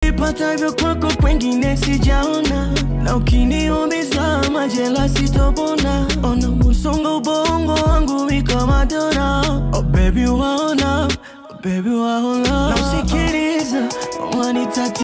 nilipata hivyo kwako kwengine sijaona. Na ukiniumiza majela sitopona. Ona musongo ubongo wangu wika madona. Oh baby waona, oh baby waona. Na usikiliza wanitati